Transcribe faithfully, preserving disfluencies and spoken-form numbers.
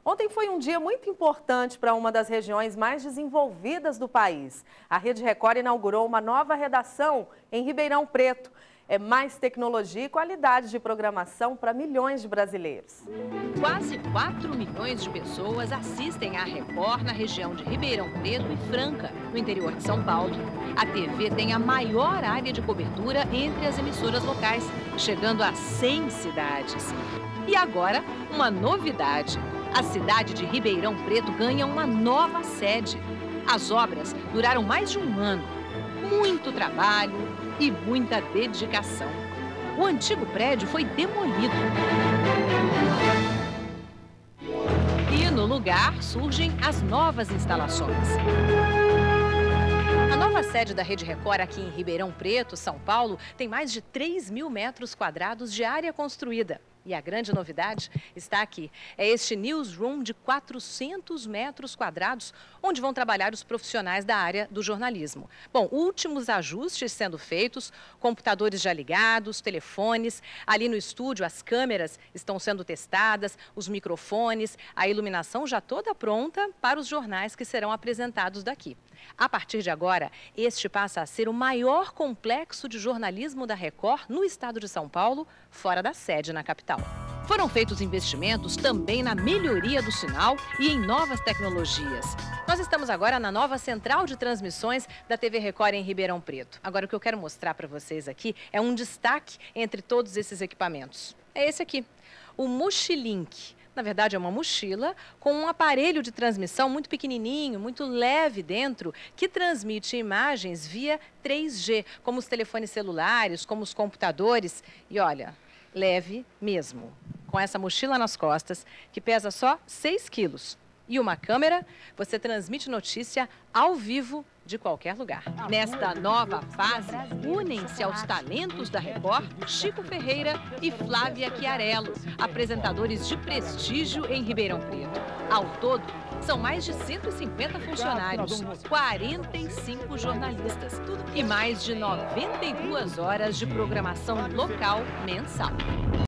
Ontem foi um dia muito importante para uma das regiões mais desenvolvidas do país. A Rede Record inaugurou uma nova redação em Ribeirão Preto. É mais tecnologia e qualidade de programação para milhões de brasileiros. Quase quatro milhões de pessoas assistem à Record na região de Ribeirão Preto e Franca, no interior de São Paulo. A T V tem a maior área de cobertura entre as emissoras locais, chegando a cem cidades. E agora, uma novidade. A cidade de Ribeirão Preto ganha uma nova sede. As obras duraram mais de um ano. Muito trabalho e muita dedicação. O antigo prédio foi demolido. E no lugar surgem as novas instalações. A nova sede da Rede Record aqui em Ribeirão Preto, São Paulo, tem mais de três mil metros quadrados de área construída. E a grande novidade está aqui. É este newsroom de quatrocentos metros quadrados, onde vão trabalhar os profissionais da área do jornalismo. Bom, últimos ajustes sendo feitos, computadores já ligados, telefones. Ali no estúdio, as câmeras estão sendo testadas, os microfones, a iluminação já toda pronta para os jornais que serão apresentados daqui. A partir de agora, este passa a ser o maior complexo de jornalismo da Record no estado de São Paulo, fora da sede na capital. Foram feitos investimentos também na melhoria do sinal e em novas tecnologias. Nós estamos agora na nova central de transmissões da T V Record em Ribeirão Preto. Agora, o que eu quero mostrar para vocês aqui é um destaque entre todos esses equipamentos. É esse aqui, o Mochilink. Na verdade, é uma mochila com um aparelho de transmissão muito pequenininho, muito leve dentro, que transmite imagens via três G, como os telefones celulares, como os computadores. E olha, leve mesmo, com essa mochila nas costas, que pesa só seis quilos. E uma câmera, você transmite notícia ao vivo de qualquer lugar. Nesta nova fase, unem-se aos talentos da Record Chico Ferreira e Flávia Chiarello, apresentadores de prestígio em Ribeirão Preto. Ao todo, são mais de cento e cinquenta funcionários, quarenta e cinco jornalistas e mais de noventa e duas horas de programação local mensal.